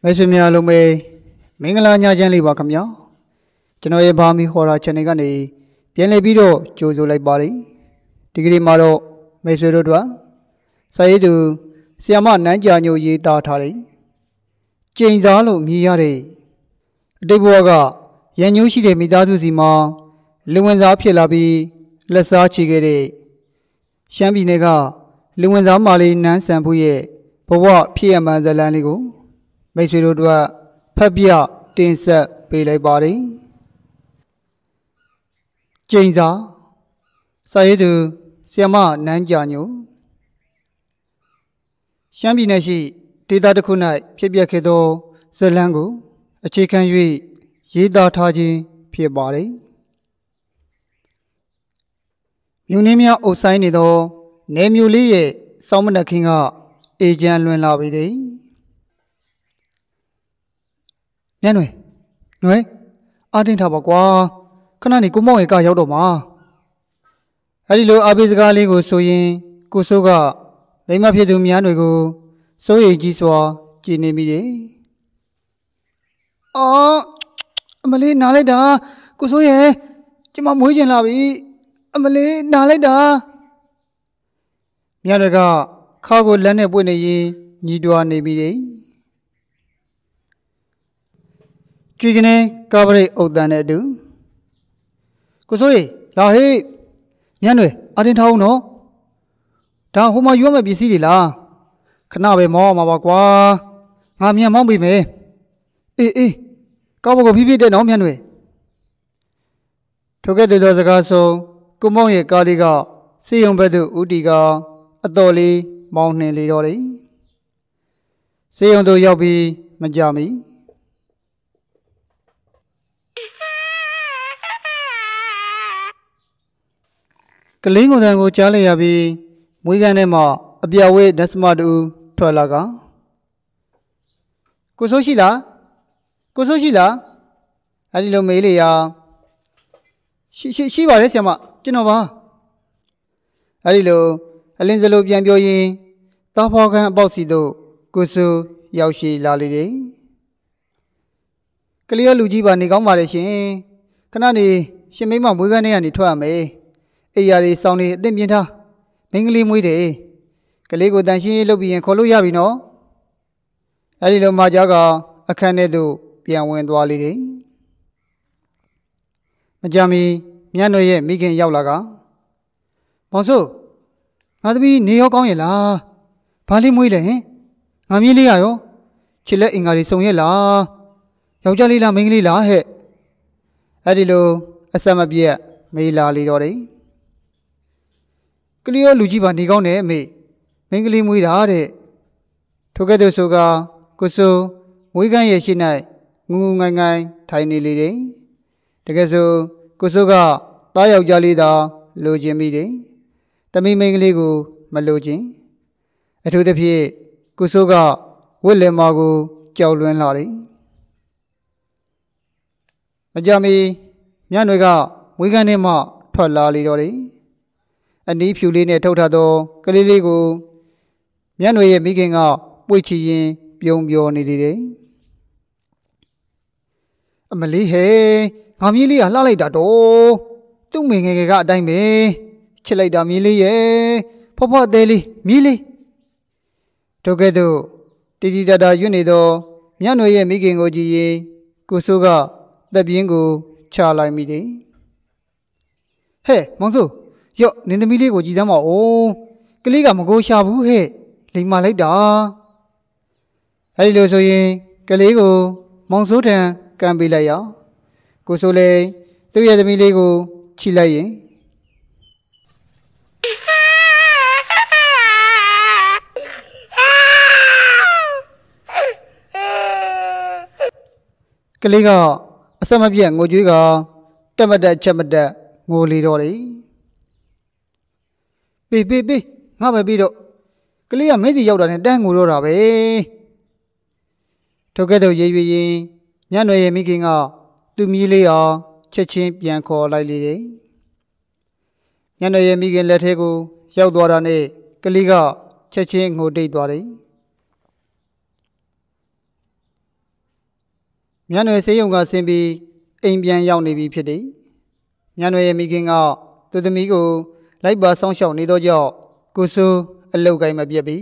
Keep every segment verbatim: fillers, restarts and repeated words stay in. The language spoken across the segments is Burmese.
မိတ်ဆွေများလုံးပဲမင်္ဂလာညချမ်းလေးပါခင်ဗျာကျွန်တော်ရဲ့ဘာမီဟော်ရာ channel ကနေပြန်လည်ပြီးတော့ကြိုဆိုလိုက်ပါတယ်ဒီကနေ့မှာတော့မိတ်ဆွေတို့တို့စာရေးသူဆီယမနန်းကြာညိုရေးသားထားတယ်ကျိန်စားလို့မြည်ရတဲ့အတိတ်ဘဝကရန်ညိုးရှိတဲ့မိသားစုစီမှာလူဝင်စားဖြစ်လာပြီးလက်စားချေခဲ့တဲ့ရှမ်းပြည်နယ်ကလူဝင်စားမာလေးနန်းဆန်ဖို့ရဲ့ဘဝဖြစ်ရမှန်ဇလန်းလေးကိုမိတ်ဆွေတို့တို့ဖတ်ပြတင်ဆက်ပေးလိုက်ပါတယ်ကျိန်စာစာရေးသူဆီယမနန်းကြာညိုရှမ်းပြည်နယ်ရှိဒေသတစ်ခု၌ဖြစ်ပျက်ခဲ့သောဇလန်းကိုအခြေခံ၍ရေးသားထားခြင်းဖြစ်ပါတယ်မြို့နှင်းများအုပ်ဆိုင်နေသောနယ်မြို့လေးရဲ့စောင်းမနက်ခင်းကအေဂျန်လွင်လာပေတယ်ညနွေနွေအာတင်းထားပါကွာခဏနေကိုမောင်ရဲ့ကရောက်တော့မှာအဲ့ဒီလိုအာဘေးစကားလေးကိုဆိုရင်ကိုစိုးကမိမဖြစ်သူများတွေကိုစိုးရိမ်ကြီးစွာကြည်နေမိတယ်အော်အမလေးနားလိုက်တာကိုစိုးရဲ့ကျမမွေးကျင်လာပြီအမလေးနားလိုက်တာမြတ်တွေကခါကိုလက်နဲ့ပွင့်နေရင်ညီတွားနေပြီတယ်ကြွေကနေကားပရိတ်အုပ်တန်တဲ့အတူကိုစိုးရေလာဟေးမြတ်တွေအတင်းထားအောင်နော်ဒါဟိုမှာရွက်မဲ့ပစ္စည်းတွေလားခဏပဲမောမှာပါကွာငါမြန်မောင်းပြီမယ်အေးအေးကားဘကိုဖိဖိတဲ့နော်မြတ်တွေထိုကဲ့တဲ့သောစကားဆုံးကိုမောင်ရဲ့ကားလေးကစေယုံဘက်သို့ဦးတီကအတော်လေးမောင်းနှင်လေတော့တယ်စေယုံတို့ရောက်ပြီးမကြမီကလင်းကုန်တန်ကိုကြားလိုက်ရပြီးမွေးကန်းထဲမှာအပြဝဲနတ်စမတူထွက်လာကကိုစိုးရှိလားကိုစိုးရှိလားအဲ့ဒီလိုမေးလေရာရှိရှိရှိပါတယ်ဆရာမကျွန်တော်ပါအဲ့ဒီလိုအလင်းစလိုပြန်ပြောရင်းသားဖွားခန်းအပေါက်စီတို့ကိုစိုးရောက်ရှိလာလေတယ်ကလေးရလူကြီးပါနေကောင်းပါလေရှင်ခဏနေရှင်မိမမွေးကန်းထဲကနေထွက်ရမယ်အိယာတွေစောင်းနေအသင့်ပြင်းထားမင်းကလေးမွေးတယ်ကလေးကိုတန်ရှင်းရေးလုပ်ပြီးရင်ခေါ်လို့ရပြီနော်အဲ့ဒီလိုမှကြားကအခန်းထဲသို့ပြန်ဝင်သွားလေတယ်မကြမီမြတ်တို့ရဲ့မိခင်ရောက်လာကမောင်စိုးငါသမီးနေရောကောင်းရဲ့လားဘာလေးမွေးလဲဟင်ငါမြေးလေးရရောချစ်လက်အင်္ဂါတွေစုံရဲ့လားယောက်ျားလေးလားမိန်းကလေးလားဟဲ့အဲ့ဒီလိုအဆက်မပြတ်မေးလာလေတော့တယ်ကလေးရောလူကြီးပါနေကောင်းတယ်အမေမင်းကလေးမွေးတာတဲ့ထိုကဲ့သို့ဆိုကကိုစိုးမွေးကန်းရဲ့ရှိ၌ငူငူငိုင်ငိုင်ထိုင်နေလေတယ်တကယ်ဆိုကိုစိုးကသားယောက်ျားလေးသာလိုချင်မိတယ်တမိမင်းကလေးကိုမလိုချင်အထူးသဖြင့်ကိုစိုးကဝစ်လင်မာကိုကြောက်လွန်းလာတယ်မကြမီမြတ်တွေကမွေးကန်းထဲမှထွက်လာလေတော့တယ်အနီးဖြူလေးနဲ့ထုတ်ထားသောကလေးလေးကိုမြတ်နွေရဲ့မိခင်ကပွေချီရင်ပြုံးပြောနေလေတယ်အမလေးဟဲငါမြေးလေးကလှလိုက်တာတော့သူ့မိငယ်ငယ်ကအတိုင်းပဲချစ်လိုက်တာမြေးလေးရဲ့ဖွားဖွားသေးလေးမြေးလေးတို့ကဲ့သို့တီတီတာတာရွတ်နေသောမြတ်နွေရဲ့မိခင်ကိုကြည့်ရင်ကိုစိုးကသက်ပြင်းကိုချလိုက်မိတယ်ဟဲ့မောင်စိုးရော့နင်းသမီးလေးကိုကြည်စမ်းပါဦးကလေးကမကိုရှာဘူးဟဲ့လိမ်မာလိုက်တာအဲ့ဒီလိုဆိုရင်ကလေးကိုမောင်စိုးထံကမ်းပေးလိုက်ရကိုစိုးလေသူ့ရဲ့သမီးလေးကိုချီလိုက်ရင်ကလေးကအဆက်မပြတ်ငိုကြွေးကတက်မတက်ချက်မတက်ငိုလေတော့တယ်ပေးပေးပေးငါပဲပြီးတော့ကလေးကမင်းစီရောက်တာနဲ့တန်းငိုတော့တာပဲထိုကဲ့သို့ရေးရွေးရင်မြတ်နွယ်ရဲ့မိခင်ကသူ့မြေးလေးအောင်ချက်ချင်းပြန်ခေါ်လိုက်လေတယ်မြတ်နွယ်ရဲ့မိခင်လက်ထဲကိုရောက်သွားတာနဲ့ကလေးကချက်ချင်းငိုတိတ်သွားတယ်မြတ်နွယ်ဆေးရုံကဆင်းပြီးအိမ်ပြန်ရောက်နေပြီဖြစ်တယ်မြတ်နွယ်ရဲ့မိခင်ကသူသမီးကိုလိုက်ပါစောင့်ရှောက်နေသောကြောင့်ကိုစိုးအလုတ်ကိုင်းမပြတ်ပြီ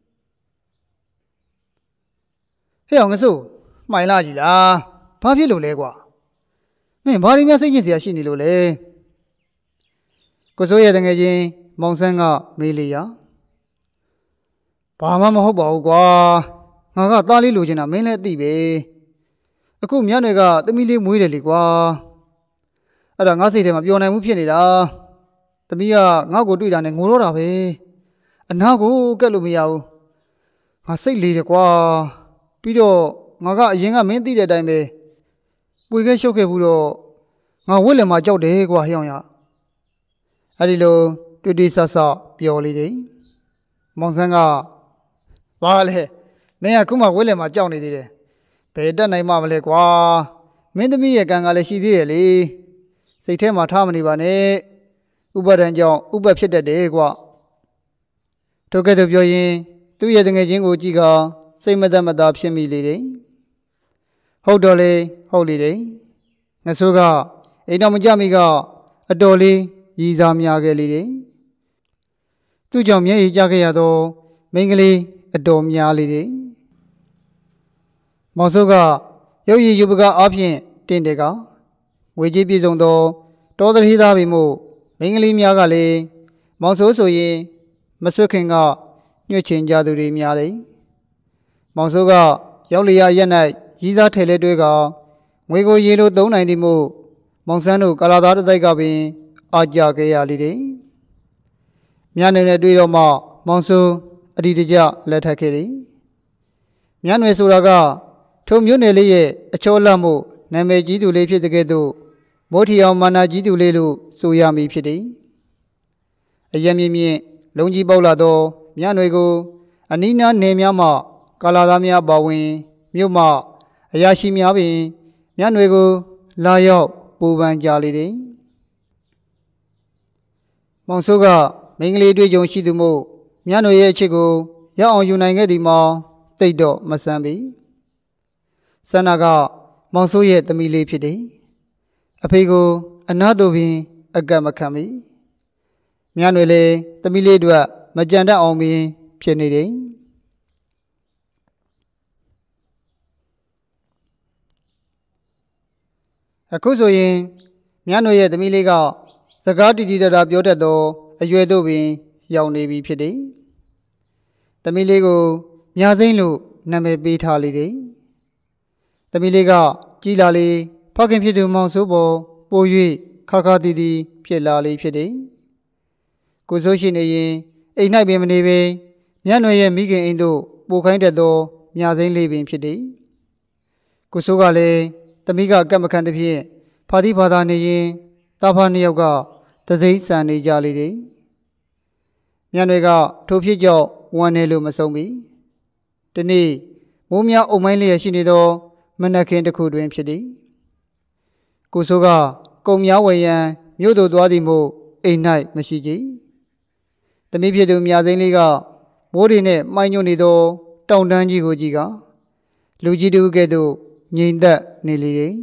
ဟဲ့အောင်ငါစိုးမှိုင်လာကြီးလားဘာဖြစ်လို့လဲကွာမင်းဘာဒီများစိတ်ညစ်စရာရှိနေလို့လဲကိုစိုးရဲ့တငယ်ချင်းမောင်ဆန်းကမေးလေရဘာမှမဟုတ်ပါဘူးကွာငါကသားလေးလိုချင်တာမင်းလည်းသိပဲအခုမြတ်နွယ်ကသမီးလေးမွေးတယ်လေကွာအဲ့ဒါငါစိတ်ထဲမှာပျော်နိုင်မှုဖြစ်နေတာသမီးကငါ့ကိုတွေ့တာနဲ့ငိုတော့တာပဲအနာကိုကက်လို့မရဘူးငါစိတ်လေးတယ်ကွာပြီးတော့ငါကအရင်ကမင်းသိတဲ့အတိုင်းပဲပွေခဲရှုပ်ခဲ့ဘူးတော့ငါဝက်လက်မှာကြောက်တယ်ကွာဟျောင်းရအဲ့ဒီလိုတွေ့တွေ့ဆဆပြောလေတယ်မောင်ဆန်းကဘာလဲမင်းကခုမှဝက်လက်မှာကြောက်နေသေးတယ်ဘယ်တက်နိုင်မှမလဲကွာမင်းသမီးရဲ့ကံကလည်းရှိသေးတယ်လေစိတ်ထဲမှာထားမနေပါနဲ့ဥပဒံကြောင့်ဥပဖြစ်တတ်တယ်ကွာထိုကဲ့သို့ပြောရင်သူ့ရဲ့တငယ်ချင်းကိုကြည့်ကစိတ်မသက်မသာဖြစ်မိလေတယ်ဟုတ်တော့လေဟုတ်လေတယ်ငါဆိုကအိမ်တော်မကြမိကအတော်လေးရည်စားများခဲ့လေတယ်သူ့ကြောင့်မျက်ရည်ကျခဲ့ရသောမိန်းကလေးအတော်များလေတယ်မောင်စိုးကရုပ်ရည်ယူပကအားဖြင့်တင်တယ်ကငွေကြေးပြည့်စုံသောတောသတိသားပြီမို့မိန်းကလေးများကလည်းမောင်စိုးဆိုရင်မဆွတ်ခင်ကညှွှချင်ကြသူတွေများတယ်မောင်စိုးကရောက်လျာရက်၌ရည်စားထဲလဲတွဲကငွေကိုရေလိုသုံးနိုင်သည်မို့မောင်ဆန်းတို့ကာလာသားတစ်တိုက်ကပင်အာကြခဲ့ရလေတယ်မြတ်နယ်နဲ့တွေ့တော့မှမောင်စိုးအဒီတကြလက်ထပ်ခဲ့သည်မြတ်နယ်ဆိုတာကထိုမြို့နယ်လေးရဲ့အချောလတ်မှုနာမည်ကြီးသူလေးဖြစ်တဲ့ကဲ့သို့မိုးထီအောင်မာနာကြီးသူလေးလို့ဆိုရမည်ဖြစ်သည်အယံမြင့်မြင့်လုံကြီးပေါက်လာသောမြတ်နယ်ကိုအနီးနားနယ်များမှကာလာသားများပါဝင်မြို့မှအရာရှိများပင်မြတ်နယ်ကိုလာရောက်ပူပန်ကြလေသည်မောင်စိုးကမိန်းကလေးတွေ့ကြုံရှိသူမို့မြတ်နယ်ရဲ့အချစ်ကိုရောက်အောင်ယူနိုင်ခဲ့သည်မှာတိတ်တော့မဆန်းပြီဆန္ဒကမောင်စိုးရဲ့သမီးလေးဖြစ်တယ်အဖေကိုအနာတို့ပင်အကတ်မခံမိမြတ်နယ်လေသမီးလေးတို့မကြံတတ်အောင်ပင်ဖြစ်နေတယ်အခုဆိုရင်မြတ်နယ်ရဲ့သမီးလေးကစကားတီတီတတာပြောတတ်သောအရွယ်တို့ပင်ရောက်နေပြီဖြစ်တယ်သမီးလေးကိုမြာစိမ့်လို့နာမည်ပေးထားလေတယ်သမီးလေးကကြီးလာလေဖခင်ဖြစ်သူမောင်စိုးပေါ်ပို၍ခါခါတီတီဖြစ်လာလေဖြစ်တယ်ကိုစိုးရှိနေရင်အိမ်၌ပင်မနေပဲမြတ်နွယ်ရဲ့မိခင်အိမ်တို့ပိုခိုင်းတတ်သောမြာစိမ့်လေးပင်ဖြစ်တယ်ကိုစိုးကလည်းသမီးကကတ်မခံသဖြင့်ဖာတိဖာသာနေရင်တာဖာနှစ်ယောက်ကသစိမ့်ဆန်နေကြလေတယ်မြတ်နွယ်ကထိုဖြစ်ကြောင့်ဝမ်းနေလို့မဆုံးပြီဒီနေ့မိုးများအုံမိုင်းလျက်ရှိနေသောမနက်ခင်းတစ်ခုတွင်ဖြစ်သည်ကိုစိုးကကုံများဝယ်ရန်မြို့သို့သွားသည်မို့အိမ်၌မရှိကြသမီးဖြစ်သူမြာစိမ့်လေးကမိုးတွေနဲ့မှိုင်းညွတ်နေသောတောင်တန်းကြီးကိုကြည့်ကလူကြီးတူကဲ့သို့ငြိမ်သက်နေလေ၏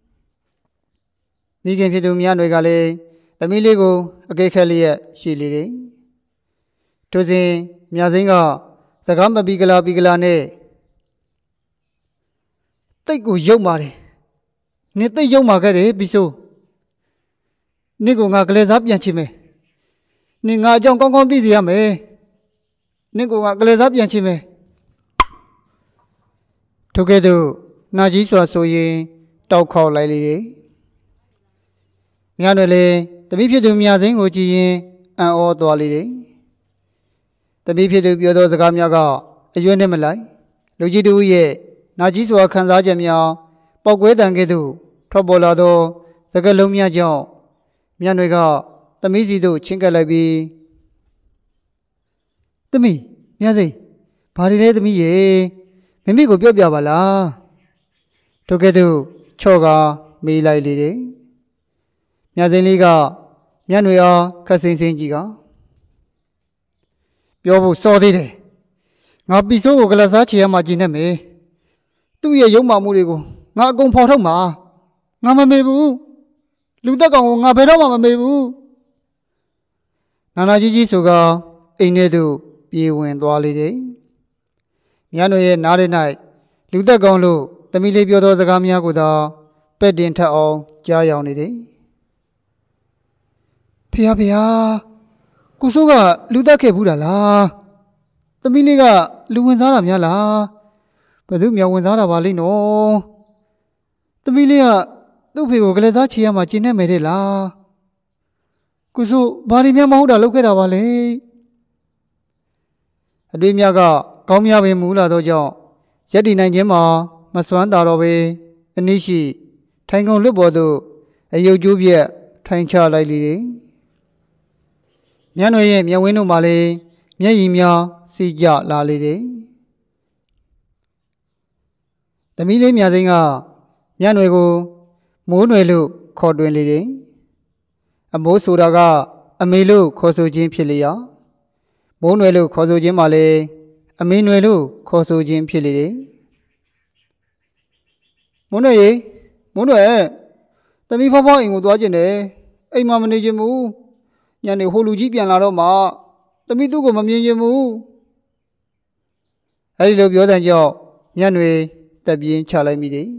မိခင်ဖြစ်သူမြတ်နွယ်ကလည်းသမီးလေးကိုအကဲခက်လျက်ရှိလေသည်ထိုစဉ်မြာစိမ့်ကစကားမပီကလာပီကလာနဲ့တိတ်ကိုရုပ်မာတယ်နင်တိတ်ရုပ်မာခဲ့တယ်ပြီးဆိုနင့်ကိုငါကလေးစားပြန်ချင်မယ်နင်ငါအကြောင်းကောင်းကောင်းသိစေရမယ်နင့်ကိုငါကလေးစားပြန်ချင်မယ်ထိုကဲ့သို့နာကြီးစွာဆိုရင်တောက်ခေါက်လိုက်လေတယ်မြတ်နွယ်လည်းတပည့်ဖြစ်သူမြာစိမ့်ကိုကြည့်ရင်အံ့ဩသွားလေတယ်တပည့်ဖြစ်သူပြောသောစကားများကအရွယ်နဲ့မလိုက်လူကြီးတို့ရဲ့နာကြီးစွာခံစားချက်များပေါက်ကွဲတန်ကဲ့သို့ထွက်ပေါ်လာသောစကားလုံးများကြောင့်မြတ်နွယ်ကသမီးစီတို့ချင်းကပ်လိုက်ပြီးသမီးမြတ်စိမ့်ဘာတွေလဲသမီးရေမိမိကိုပြောပြပါလားထိုကဲ့သို့ချော့ကမေးလိုက်လေတယ်မြတ်စိမ့်လေးကမြတ်နွယ်အားခက်စိမ့်စိမ့်ကြည့်ကပြောဖို့စောသေးတယ်ငါပီဆိုးကိုကလစားချေရမှကျင်နေမယ်သူ့ရဲ့ရုပ်မာမှုတွေကိုငါအကုန်ဖော်ထုတ်မှာငါမမေဘူးလူသက်ကောင်ကိုငါဘယ်တော့မှမမေဘူးနာနာကြီးကြီးဆိုကအိမ်ထဲသို့ပြေးဝင်သွားလေတယ်မြတ်တို့ရဲ့နားထဲ၌လူသက်ကောင်လို့သမီးလေးပြောသောစကားများကိုသာပဲ့တင်ထပ်အောင်ကြားရောက်နေတယ်ဖေဟာဖေဟာကိုစိုးကလူသက်ခဲ့ဘူးတာလားသမီးလေးကလူဝင်စားတာများလားဘယ်သူမြောင်ဝင်စားတာပါလိမ့်နော်သမီးလေးကသူ့ဖေကိုကလေးစားချေရမှာကျင်နေမယ်တဲ့လားကိုစိုးဘာဒီများမဟုတ်တာလုပ်ခဲ့တာပါလေအတွေ့များကကောင်းများပင်မူလာတော့ကြောင့်ရက်တည်နိုင်ခြင်းမှာမစွမ်းတာတော့ပဲအနည်းရှိထိုင်ကုန်လွတ်ပေါ်သို့အယုတ်ကျိုးပြက်ထိုင်ချလိုက်လေတယ်မြတ်ွယ်ရဲ့မျက်ဝင်းတို့မှာလည်းမျက်ရည်များစီးကြလာလေတယ်သမီးလေးမြစိမ်းကမြတ်ွယ်ကိုမိုးနွယ်လို့ခေါ်တွင်လေတယ်အမိုးဆိုတာကအမေလို့ခေါ်ဆိုခြင်းဖြစ်လေရာမိုးနွယ်လို့ခေါ်ဆိုခြင်းမှာလည်းအမေနွယ်လို့ခေါ်ဆိုခြင်းဖြစ်လေတယ်မိုးနွယ်ရေမိုးနွယ်သမီးဖွားဖွားအိမ်ကိုသွားကျင်တယ်အိမ်မှာမနေချင်ဘူးညနေဟိုလူကြီးပြန်လာတော့မှသမီးသူ့ကိုမမြင်ချင်ဘူးအဲဒီလိုပြောတဲ့ကြောင့်မြတ်နွယ်တက်ပြင်းချလိုက်မိတယ်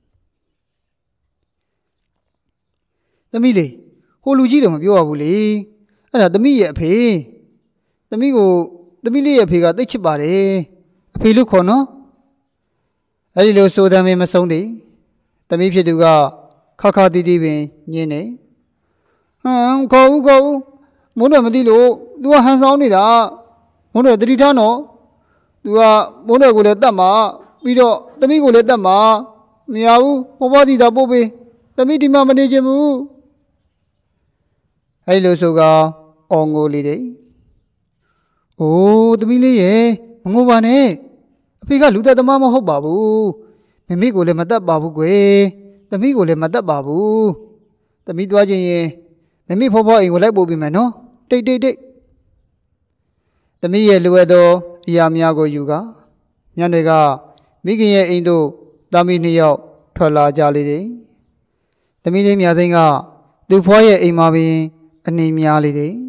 သမီးလေးဟိုလူကြီးတော့မပြောရဘူးလေအဲ့ဒါသမီးရဲ့အဖေသမီးကိုသမီးလေးရဲ့အဖေကသိချစ်ပါတယ်အဖေလို့ခေါ်နော်အဲ့ဒီလိုဆိုတယ်မဆုံးသေးသမီးဖြစ်သူကခါခါတီးတီးပင်ညင်းနေဟမ်ခေါ်ဦးခေါ်ဦးမိုးတော်မသိလို့ तू ကဟန်ဆောင်နေတာမိုးတော်တတိထားနော် तू ကမိုးတော်ကိုလည်းတတ်မှာပြီးတော့သမီးကိုလည်းတတ်မှာမရဘူးဘဘတီသာပို့ပေးသမီးဒီမှာမနေချင်ဘူးအဲ့လိုဆိုကအော်ငိုလေတယ်။အိုးသမီးလေးရဲ့မငိုပါနဲ့အဖေကလူသက်သမားမဟုတ်ပါဘူးမမေကိုလည်းမတတ်ပါဘူးကွယ်သမီးကိုလည်းမတတ်ပါဘူးသမီးသွားခြင်းရင်မမေဖောဖောအိမ်ကိုလိုက်ပို့ပေးမယ်နော်တိတ်တိတ်တိတ်သမီးရဲ့လိုအပ်သောအရာများကိုယူကညနေကမိခင်ရဲ့အိမ်သို့သားမီးနှစ်ယောက်ထွက်လာကြလေတယ်သမီးလေးမြစိမ်းကသူ့ဖွားရဲ့အိမ်မှာပင်အနေများလေတယ်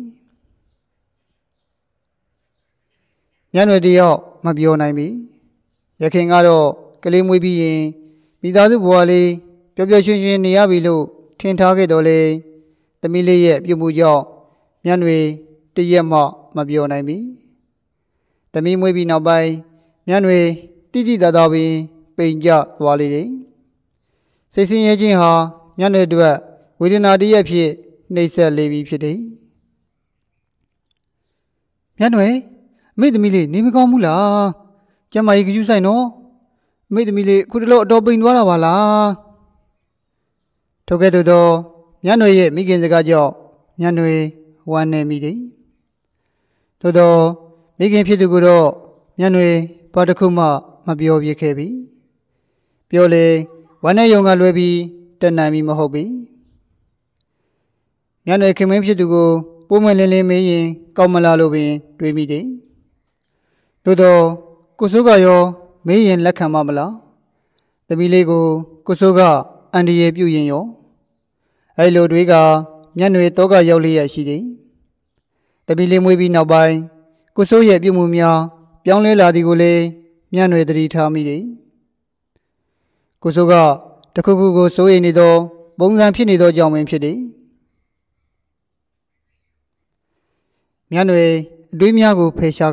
ညနေတယောက်မပြောနိုင်ပြီရခင်ကတော့ကလေးမွေးပြီးရင်မိသားစုဘဝလေးပျော်ပျော်ရွှင်ရွှင်နေရပြီလို့ထင်ထားခဲ့တော့လေသမီးလေးရဲ့ပြုမှုကြောင့်ညနေတရက်မှမပြောနိုင်ပြီသမီးမွေးပြီးနောက်ပိုင်းညနေတိတိတသာပင်ပိန်ကြသွားလေတယ်စိတ်ဆင်းရဲခြင်းဟာညနေအတွက်ဝေဒနာတရက်ဖြစ်နှိပ်စက်လေပြီဖြစ်တယ်ညနေအမေသမီးလေးနေမကောင်းဘူးလားကျမကြီးကြည့်ဆိုင်နော်အမေသမီးလေးခုတလောအတော်ပိန်သွားတာပါလားထုတ်ခဲ့တော့ညနေရဲ့မိခင်စကားကြောင့်ညနေဝမ်းနေမိတယ်သို့တော့မိခင်ဖြစ်သူကတော့ညနေဘာတစ်ခုမှမပြောပြခဲ့ပြီပြောလေဝမ်းနေယုံကလွဲပြီးတက်နိုင်ပြီမဟုတ်ပြီညနေခင်မင်းဖြစ်သူကိုပုံမှန်လင်းလင်းမေးရင်ကောက်မလားလို့ပင်တွေးမိတယ်သို့တော့ကိုစိုးကရောမေးရင်လက်ခံမမလားသမီးလေးကိုကိုစိုးကအန်ဒီရဲ့ပြုရင်ရောအဲ့လိုတွေကညနေတော့ကရောက်လေးရရှိတယ်သမီးလေးမွေးပြီးနောက်ပိုင်းကိုစိုးရဲ့ပြုမှုများပြောင်းလဲလာသည်ကိုလည်းညနေသတိထားမိတယ်ကိုစိုးကတခုခုကိုစိုးရိမ်နေသောပုံစံဖြစ်နေသောကြောင့်ပင်ဖြစ်တယ်ညနေအတွေးများကိုဖယ်ရှား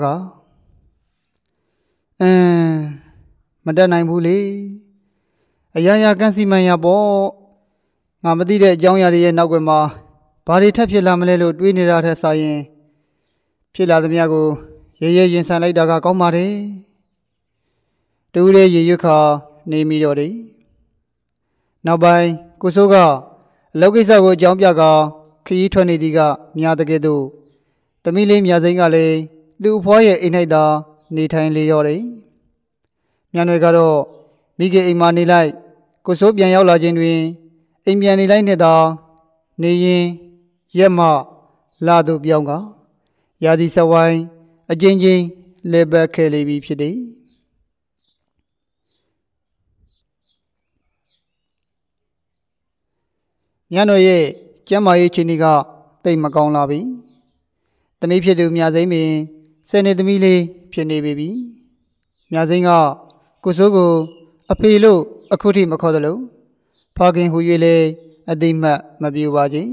ကအင်းမတတ်နိုင်ဘူးလေအရာရာကန်စီမန်ရပေါ့ငါမသိတဲ့အကြောင်းအရာတွေရဲ့နောက်ွယ်မှာဘာတွေထပ်ဖြစ်လာမလဲလို့တွေးနေတာထက်စာရင်ဖြစ်လာသမျှကိုရဲရဲရင်ဆန်လိုက်တာကကောင်းပါတယ်တူးလေးရေရွက်ခါနေမိတော့တယ်နောက်ပိုင်းကိုစိုးကအလုပ်ကိစ္စကိုအကြောင်းပြကာခရီးထွက်နေသည်ကများတဲ့ကဲ့သို့သမီးလေးမြစိမ်းကလည်းသူ့အဖွားရဲ့အိမ်၌သာနေထိုင်လေရောတယ်ညနေကတော့မိခင်အိမ်မှာနေလိုက်ကိုစိုးပြန်ရောက်လာခြင်းတွင်အိမ်ပြန်နေလိုက်နဲ့သာနေရင်ရက်မှလာသူပြောင်းကရာသီစဝိုင်းအကျဉ်းချင်းလဲပတ်ခဲ့လေပြီဖြစ်တယ်မြတ်တော်ရဲ့ကျမ်းမာရေးချင်းတွေကတိတ်မကောင်းလာပြီသမီးဖြစ်သူမြစိမ့်ပင်ဆယ်နှစ်သမီးလေးဖြစ်နေပြီမြစိမ့်ကကိုစိုးကိုအဖေလို့အခုထိမခေါ်သလိုဖခင်ဟူ၍လေအသိမှတ်မပြုပါခြင်း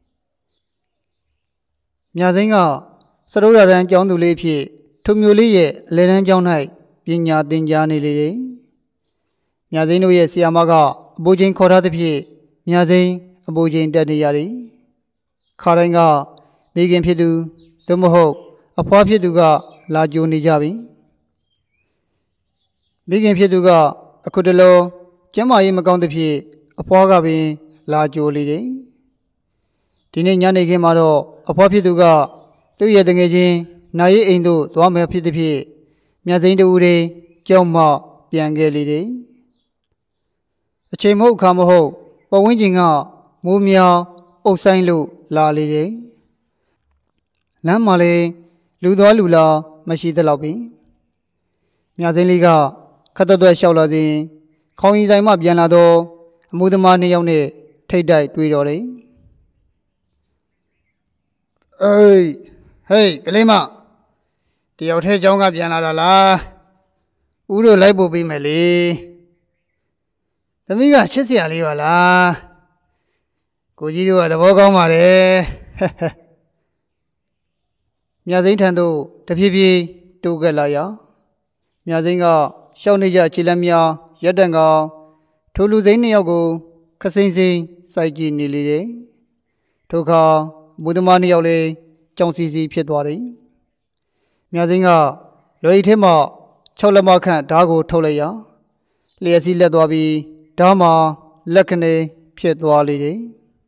မြစိမ့်ကစရုဒ္ဒရန်ကျောင်းသူလေးဖြစ်ထိုမျိုးလေးရဲ့အလဲတန်းကျောင်း၌ပညာသင်ကြားနေလေတယ်မြစိမ့်တို့ရဲ့ဆရာမကအပူချိန်ခေါ်ထားသဖြင့်မြစိမ့်အပူချိန်တက်နေရတယ်ခါတိုင်းကမိခင်ဖြစ်သူသို့မဟုတ်အဖွားဖြစ်သူကလာကြိုနေကြပြီမိခင်ဖြစ်သူကအခုတလောကျမ်းမာရေးမကောင်းသဖြင့်အဖွားကပင်လာကြိုလေတယ်ဒီနေ့ညနေခင်းမှာတော့အဖွားဖြစ်သူကသူ့ရဲ့တငယ်ချင်းနိုင်ရဲ့အိမ်သို့သွားမယ်ဖြစ်သဖြင့်မြတ်သိန်းတူတွေကြောက်မှပြန်ခဲ့လေတယ်အချိန်မဟုတ်အခါမဟုတ်ပဝင်းကျင်ကမိုးမြောင်အုပ်ဆိုင်လို့လာလေတယ်လမ်းမှာလေလူသွားလူလာမရှိသလောက်ပင်မြသိန်းလေးကခတ်သွက်လျှောက်လာစဉ်ခေါင်းရည်ဆိုင်မှပြန်လာတော့အမှုသမားနှစ်ယောက်နဲ့ထိတ်တိုက်တွေ့တော်တယ်အေးဟေးကလေးမတယောက်ထဲเจ้าကပြန်လာတာလားဦးတို့လိုက်ပို့ပေးမယ်လေသမီးကချစ်စရာလေးပါလားကိုကြီးတို့ကသဘောကောင်းပါတယ်မြသိန်းထံသို့တဖြည်းဖြည်းတိုးကပ်လာရာမြသိန်းကရှောက်နေကြခြေလက်များရက်တန်ကောင်ထိုလူစိမ်းနှစ်ယောက်ကိုခစိမ့်စိမ့်စိုက်ကြည့်နေလေတယ်ထိုအခါဘုဒ္ဓမနှစ်ယောက်လည်းကြောင်စီစီဖြစ်သွားတယ်မြသိန်းကလွယ်ရီထဲမှာ၆လက်မခန့်ဓားကိုထုတ်လိုက်ရာလျှက်စီးလက်သွားပြီးဓားမှာလက်ခနဲ့ဖြစ်သွားလေတယ်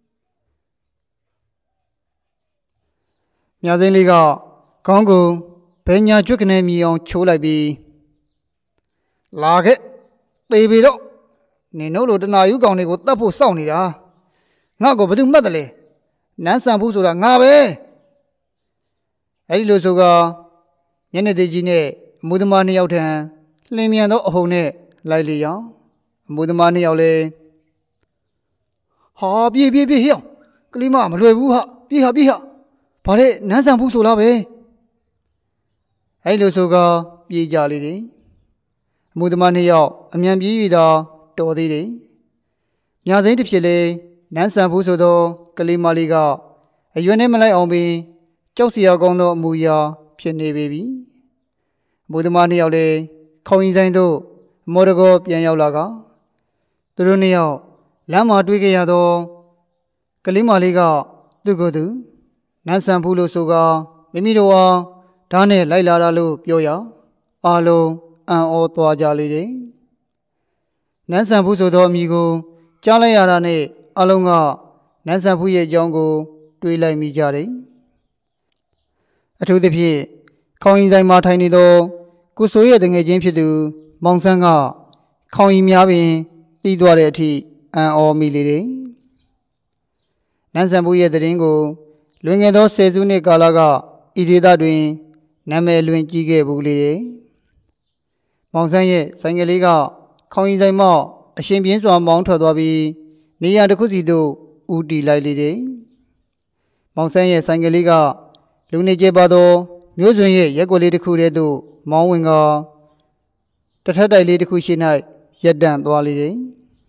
မြသိန်းလေးကခေါင်းကိုဘယ်ညာကျွတ်ကနေမြည်အောင်ချိုးလိုက်ပြီးလာခဲ့သေပြီတော့နင်တို့လိုတနာယူကောင်တွေကိုတတ်ဖို့စောင့်နေတာငါ့ကိုဘယ်သူမှတ်တယ်လဲနန်းဆန်ဘူးဆိုတာငါပဲအဲ့ဒီလိုဆိုကမျက်နှာသေးကြီးနဲ့အမှုသမားနှစ်ယောက်ထံလင်းမြန်သောအဟုန်နဲ့လိုက်လေရောင်အမှုသမားနှစ်ယောက်လည်းဟာပြေးပြေးပြေးဟေ့ကလေးမမလွယ်ဘူးဟာပြေးဟာပြေးဟာဘာလဲနန်းဆန်ဘူးဆိုလားပဲအဲ့လိုဆိုကပြေးကြလေတယ်အမှုသမားနှစ်ယောက်အမြန်ပြေးရတာတော်သေးတယ်မြသိန်းတစ်ဖြစ်လေနန်းဆန်ဘူးဆိုတော့ကလေးမလေးကအရွယ်နဲ့မလိုက်အောင်ပင်ကြောက်စရာကောင်းသောအမူအရာဖြစ်နေပေပြီအမှုသမားနှစ်ယောက်လည်းခေါင်းရည်ဆိုင်သို့မော်ဒကောပြန်ရောက်လာကသူတို့နှစ်ယောက်လမ်းမှာတွေ့ကြရသောကလေးမလေးကသူ့ကိုယ်သူနန်းဆန်ဘူးလို့ဆိုကမိမိတို့ဟာဓာတ်နဲ့လိုက်လာတာလို့ပြောရအားလုံးအံ့ဩသွားကြလေတယ်နန်းဆန်ဘူးဆိုသောအမည်ကိုကြားလိုက်ရတာနဲ့အလုံးကနန်းဆန်ဘူးရဲ့အကြောင်းကိုတွေးလိုက်မိကြတယ်အထူးသဖြင့်ခေါင်းရည်ဆိုင်မှာထိုင်နေသောကိုစိုးရဲ့တငယ်ချင်းဖြစ်သူမောင်ဆန်းကခေါင်းရည်များပင်တီးသွားတဲ့အထိအံ့ဩမိလေတယ်နန်းဆန်ဘူးရဲ့သတင်းကိုလွင်ငယ်သောဆယ်စုနှစ်ကာလကဤဒေသတွင်နာမည်လွင်ကြီးခဲ့ဘူးလေတယ်မောင်ဆန်းရဲ့ဆိုင်ကလေးကခေါင်းရည်ဆိုင်မှအရှင်ပြင်းစွာမောင်းထွက်သွားပြီးနေရာတစ်ခုစီသို့ဦးတည်လိုက်လေတယ်မောင်ဆန်းရဲ့ဆိုင်ကလေးကလူနေကျပါသောမျိုးစွင်ရဲ့ရက်ွက်လေးတစ်ခုတည်းသို့မောင်းဝင်ကတထက်တိုက်လေးတစ်ခုရှိ၌ရက်တန့်သွားလေတယ်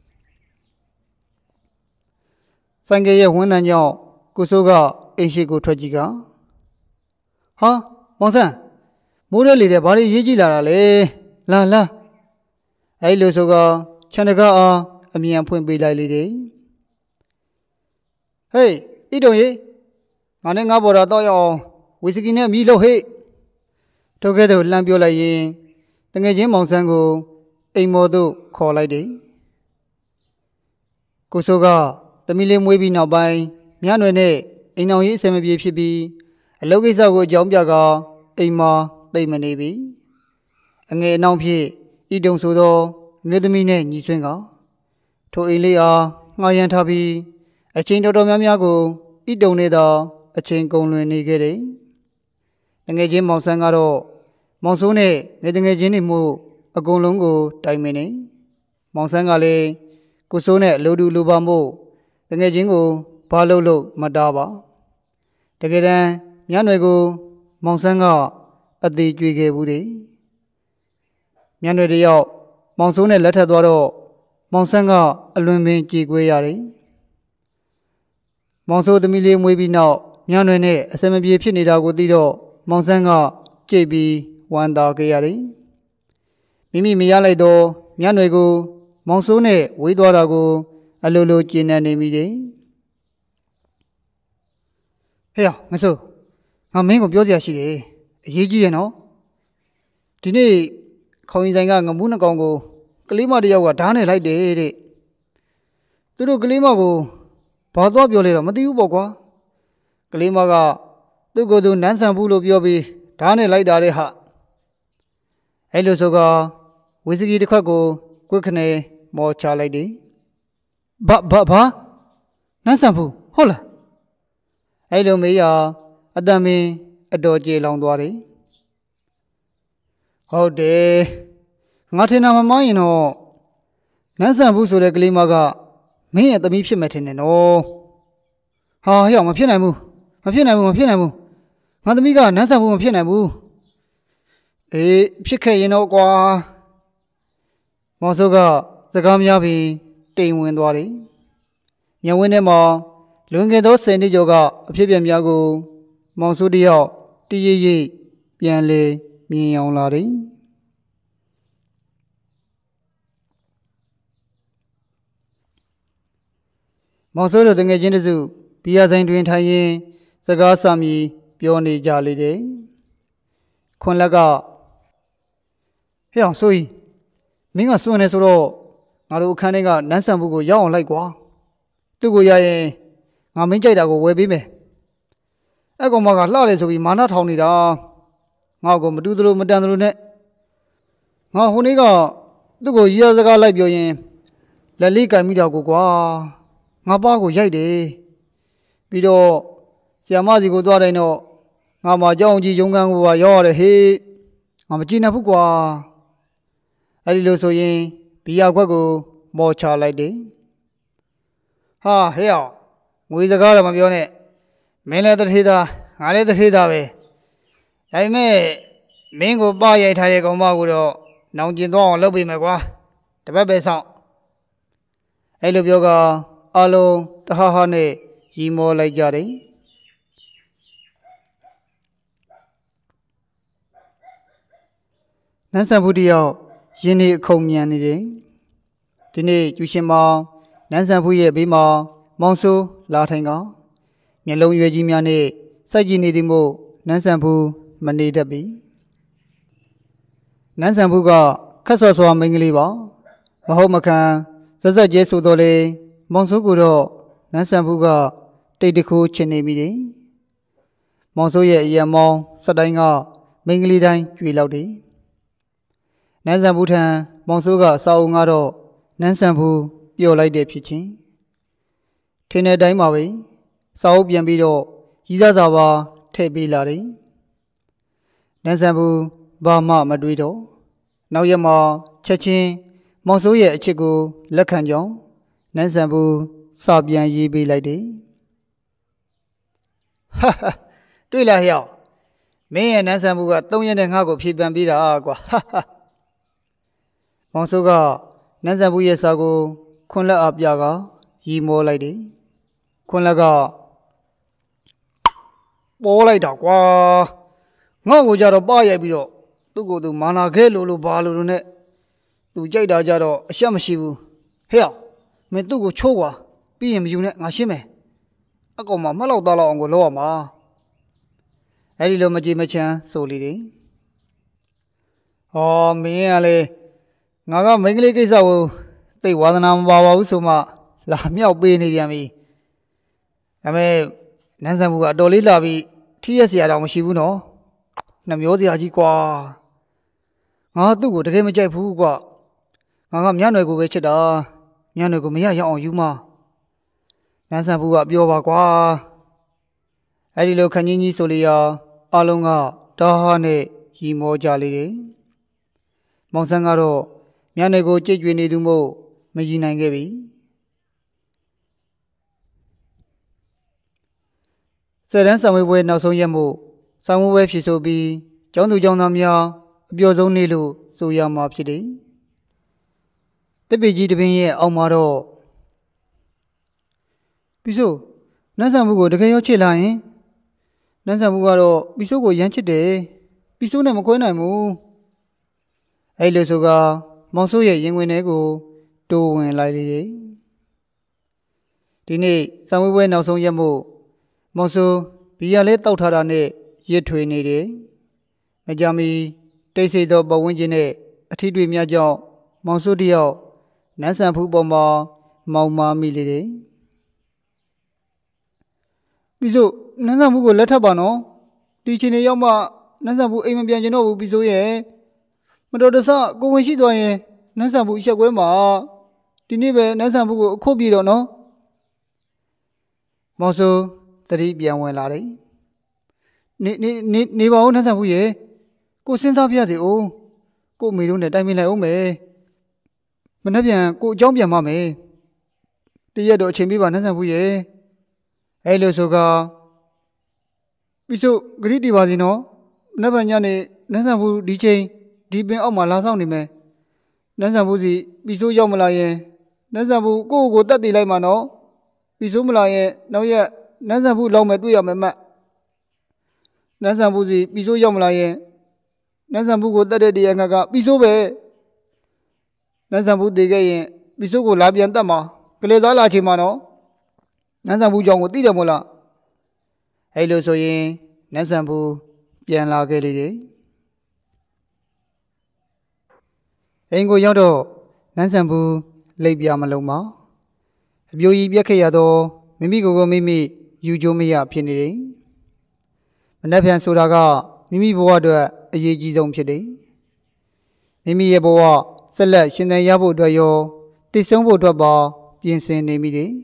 ဆိုင်ကရဲ့ဝန်းတန်းကြောင့်ကိုစိုးကအိမ်ရှိကိုထွက်ကြည့်ကဟာမောင်ဆန်းမိုးရဲလေတဲ့ဘာတွေရေးကြည့်လာတာလဲလာလာအဲ့လိုဆိုကခြံတကားအားအမြန်ဖွင့်ပေးလိုက်လေတယ်ဟေးဣတုံရေငါနဲ့ငါပေါ်တာတော့ရအောင်ဝီစကီနဲ့မြည်လို့ဟေ့ထိုကဲ့သို့လှမ်းပြောလိုက်ရင်တငယ်ချင်းမောင်ဆန်းကိုအိမ်မော်သို့ခေါ်လိုက်တယ်ကိုစိုးကသမီးလေးမွေးပြီးနောက်ပိုင်းမြနွယ်နဲ့အိမ်အောင်ရေးအဆင်မပြေဖြစ်ပြီးအလုပ်ကိစ္စကိုအကြောင်းပြကာအိမ်မှာသိမ့်မနေပြီအငယ်အနှောင်းဖြင့်ဤတုံဆိုသောအမျိုးသမီးနဲ့ညီဆွင်းကထိုအိမ်လေးအားငှားရမ်းထားပြီးအချိန်တော်တော်များများကိုဤတုံနေသောအချိန်ကုန်လွင်နေခဲ့တယ်ငယ်ချင်းမောင်ဆန်းကတော့မောင်စိုးနဲ့ငယ်တငယ်ချင်းတွေမှုအကုန်လုံးကိုတိုင်မင်နေမောင်ဆန်းကလည်းကိုစိုးနဲ့အလိုတူလိုပါမို့တငယ်ချင်းကိုဘာလို့လို့မတားပါတကယ်တမ်းမြတ်နွယ်ကိုမောင်ဆန်းကအသေးကြွေခဲ့ဘူးတယ်မြတ်နွယ်တယောက်မောင်စိုးနဲ့လက်ထပ်သွားတော့မောင်ဆန်းကအလွန်ပင်ကြေကွဲရတယ်မောင်စိုးသမီးလေးမွေးပြီးနောက်မြတ်နွယ်နဲ့အစမပြေဖြစ်နေတာကိုသိတော့မောင်ဆန်းကကြိတ်ပြီးဝမ်းသာခဲ့ရတယ်မိမိမရလိုက်တော့မြတ်နွယ်ကိုမောင်စိုးနဲ့ဝေးသွားတာကိုအလိုလိုကျေနပ်နေမိတယ်ဟဲ့ငါဆိုငါမင်းကိုပြောစရာရှိတယ်အရေးကြီးတယ်နော်ဒီနေ့ခေါင်းရင်ဆိုင်ကငမူးနှကောင်ကိုကလေးမတယောက်ကဓာတ်နဲ့လိုက်တယ်တဲ့သူတို့ကလေးမကိုဘာသွားပြောလဲတော့မသိဘူးပေါ့ကွာကလေးမကသူ့ကိုယ်သူနန်းဆန်ဘူးလို့ပြောပြီးဓာတ်နဲ့လိုက်တာတဲ့ဟာအဲ့လိုဆိုကဝီစကီတစ်ခွက်ကိုကွက်ခနဲ့မော်ချလိုက်တယ်ဘာဘာဘာနန်းဆန်ဘူးဟုတ်လားအဲ့လိုမေးရအတန်မင်းအတော်ကြေလောင်သွားတယ်ဟုတ်တယ်ငါထင်တာမမှန်းရင်တော့နန်းဆန်ဘူးဆိုတဲ့ကလေးမကမင်းရဲ့သမီးဖြစ်မယ်ထင်တယ်နော်ဟာဟဲ့မဖြစ်နိုင်ဘူးမဖြစ်နိုင်ဘူးမဖြစ်နိုင်ဘူးငါသမီးကနန်းဆန်ဘူးမဖြစ်နိုင်ဘူးအေးဖြစ်ခဲ့ရင်တော့ကွာမောင်စိုးကစကားများပြီးတိမ်ဝင်သွားတယ်မျက်ဝန်းထဲမှာလွန်ခဲ့သောဆယ်နှစ်ကျော်ကအဖြစ်ပြများကိုမောင်စိုးတယောက်တည်ရည်ပြန်လေမြင်အောင်လာတယ်မောင်စိုးတို့တငယ်ချင်းတို့ဘီယာဆိုင်တွင်ထိုင်ရင်စကားစာမီပြောနေကြလေတယ်ခွန်လက်ကဟဲ့အောင်ဆိုကြီးမင်းကစွန့်နေဆိုတော့ငါတို့အခန်းထဲကနန်းဆန်ဘူးကိုရောက်အောင်လိုက်ကွာသူ့ကိုရရင်ငါမင်းကြိုက်တာကိုဝယ်ပေးမယ်အဲ့ကောင်မကလှတယ်ဆိုပြီးမာနထောင်နေတာငါ့ကိုမတူးသလိုမတန်သလိုနဲ့ငါဟိုနေ့ကသူ့ကိုရရစကားလိုက်ပြောရင်လက်လေးကင်မိတာကိုကွာငါပါကိုရိုက်တယ်ပြီးတော့ဆရာမစီကိုသွားတိုင်းတော့ငါမှကြောင်းကြီးရုံးခန်းကိုပါရောက်ရတယ်ဟေးငါမကြည့်နိုင်ဘူးကွာအဲ့ဒီလိုဆိုရင်ဘီယာခွက်ကိုမော်ချလိုက်တယ်ဟာဟဲ့အောင်ငွေစကားတော့မပြောနဲ့မင်းလည်းတထေးသားငါလည်းတထေးသားပဲဒါပေမဲ့မင်းကိုပါရိုက်ထားတဲ့ကောင်မကိုတော့နောင်ကျင်သွားအောင်လုပ်ပေးမယ်ကွာတပတ်ပဲဆောင်အဲ့လိုပြောကအလုံးတဟဟနဲ့ရီမောလိုက်ကြတယ်နန်းဆန်ဘူးတယောက်ရင်းနေအခုံမြန်နေတယ်ဒီနေ့ကျူရှင်မောင်နန်းဆန်ဘူးရဲ့ဘေးမှာမောင်ဆိုးလာထိုင်ကမျက်လုံးရွယ်ကြီးများနဲ့စိုက်ကြည့်နေသည်မို့နန်းဆန်ဘူးမနေတတ်ပြီနန်းဆန်ဘူးကခက်ဆော့ဆော့မိန်းကလေးပါမဟုတ်မခံဇက်ဇက်ကျဲဆိုတော့လေမောင်ဆိုးကတော့နန်းဆန်ဘူးကတိတ်တခိုးချင်နေမိတယ်မောင်ဆိုးရဲ့အရံမောင်းစက်တိုင်းကမိန်းကလေးတိုင်းကြွေလောက်တယ်နန်းဆန်ဘူးထံမောင်ဆိုးကစာအုပ်ငါတော့နန်းဆန်ဘူးပြော့လိုက်တဲ့ဖြစ်ချင်းထင်းတဲ့တိုင်းမှာပဲစာအုပ်ပြန်ပြီးတော့ကြီးစားစာပါထည့်ပေးလာတယ်နန်းဆန်ဘူးဘာမှမတွေးတော့နောက်ရက်မှာချက်ချင်းမောင်ဆိုးရဲ့အချစ်ကိုလက်ခံကြောင်းနန်းဆန်ဘူးစာပြန်ရေးပေးလိုက်တယ်ဟာဟာတွေ့လားဟျောက်မင်းရဲ့နန်းဆန်ဘူးကသုံးရက်နဲ့ငါ့ကိုဖြေပြန်ပေးတာကွာဟာဟာမောင်ဆိုးကနန်းဆန်ဘူးရဲ့စာကိုခွန်လက်အားပြကရီမောလိုက်တယ်ခွန်လက်ကပေါ်လိုက်တာကွာငေါ့ကိုကြတော့ပါရိုက်ပြီးတော့သူ့ကိုယ်သူမာနာခဲလို့လို့ဘာလို့လို့နဲ့သူကြိုက်တာကြတော့အရှက်မရှိဘူးဟဲ့အောင်မင်းသူ့ကိုချိုးကွာပြီးရင်မယူနဲ့ငါရှင်းမယ်အကောင်မှမှတ်လောက်သားလောက်အောင်ကိုလောက်ရမှာအဲ့ဒီလိုမကြည်မချမ်းဆိုလေတယ်ဟောမင်းကလေငါကမိန်းကလေးကိစ္စကိုသိဝါသနာမပါပါဘူးဆိုမှလာမြောက်ပေးနေပြန်ပြီဒါပေမဲ့နန်းဆန်ဘူးကအတော်လေးလာပြီးထီးရစရာတောင်မရှိဘူးနော်နှမျောစရာကြီးကွာငါသူ့ကိုတကယ်မကြိုက်ဘူးကွာငါကမြတ်နွယ်ကိုပဲချစ်တာမြတ်နွယ်ကိုမရရအောင်ယူမနန်းဆန်ဘူးကပြောပါကွာအဲ့ဒီလိုခန်းကြီးကြီးဆိုလေရာအလုံးကတားဟာနဲ့ရီမောကြလေတယ်မောင်ဆန်းကတော့မြတ်နွယ်ကိုကြိတ်ကြွေနေသူမို့မရည်နိုင်ခဲ့ပြီရန်ဆောင်ဝဲပွဲနောက်ဆုံးရက်မှုဆောင်ဝဲပွဲဖြစ်ဆိုပြီးကျောင်းသူကျောင်းသားများအပျော်ဆုံးနေ့လို့ဆိုရမှာဖြစ်တယ်။တစ်ပေကြီးတပင်းရဲ့အောက်မှာတော့ပြီးဆိုနန်းဆန်မှုကိုတကယ်ရောချစ်လာရင်နန်းဆန်မှုကတော့ပြီးဆိုကိုရမ်းချစ်တယ်ပြီးဆိုနဲ့မခွဲနိုင်ဘူး။အဲ့လိုဆိုကမောင်ဆိုးရဲ့ရင်ဝင်ထဲကိုတိုးဝင်လိုက်လေတယ်။ဒီနေ့ဆောင်ဝဲပွဲနောက်ဆုံးရက်မှုမောင်ဆိုးဘီယာလေးတောက်ထားတာနဲ့ရစ်ထွေနေတယ်။မကြမီတိတ်ဆိတ်သောပတ်ဝန်းကျင်နဲ့အထီးတွေများကြောင့်မောင်စိုးတယောက်နန်းဆန်ဖူးပေါ်မှာမောင်မာမိလေတယ်။ပြီးဆိုနန်းဆန်ဖူးကိုလက်ထပ်ပါနော်။ဒီချိန်နေရောက်မှနန်းဆန်ဖူးအိမ်မပြန်ကျင်တော့ဘူးပြီးဆိုရဲ့မတော်တဆကိုဝင်ရှိသွားရင်နန်းဆန်ဖူးရှက်ကွဲမှာဒီနေ့ပဲနန်းဆန်ဖူးကိုအခုတ်ပြေတော့နော်။မောင်စိုးတတိပြန်ဝင်လာတယ်။နေနေနေနေပါဦးနန်းဆန်ဖူးရဲ့ကိုစဉ်းစားပြရစီဦးကိုမေတို့နဲ့တိုင်ပင်လိုက်အောင်မယ်မနှက်ပြန်ကိုအကြောင်းပြန်ပါမယ်တရက်တော့အချိန်ပေးပါနန်းဆန်ဖူးရဲ့အဲ့လိုဆိုကပြီးဆိုဂရိတီပါစီနော်မနှက်ပြန်ညနေနန်းဆန်ဖူးဒီချိန်ဒီပင်အောက်မှာလာဆောင်နေမယ်နန်းဆန်ဖူးစီပြီးဆိုရောက်မလာရင်နန်းဆန်ဖူးကိုကိုကိုတတ်တည်လိုက်မှာနော်ပြီးဆိုမလာရင်နောက်ရက်နန်းဆန်ဖူးလောက်မယ်တွေ့ရမယ်မတ်နန်းဆန်ဖူးစီပြီးဆိုရောက်မလာရင်နန်းဆန်ဖူးကိုတတ်တဲ့တရားငါကပြီးဆိုပဲနန်းဆန်ဖူးတည်ခဲ့ရင်ပြီးဆိုကိုလာပြန်တတ်မှာကလေးသားလာချိန်မှာနော်နန်းဆန်ဖူးကြောင့်ကိုသိတယ်မို့လားအဲ့လိုဆိုရင်နန်းဆန်ဖူးပြန်လာခဲ့လေတယ်အိမ်ကိုရောက်တော့နန်းဆန်ဖူးလိပ်ပြမလုံးပါအပြိုကြီးပြက်ခဲ့ရတော့မိမိကိုယ်ကိုမိမိယူကြိုးမရဖြစ်နေတယ်မနှက်ပြန်ဆိုတာကမိမိဘဝအတွက်အရေးကြီးဆုံးဖြစ်တယ်မိမိရဲ့ဘဝဆက်လက်ရှင်သန်ရဖို့အတွက်ရောတည်ဆုံးဖို့အတွက်ပါပြင်ဆင်နေမိတယ်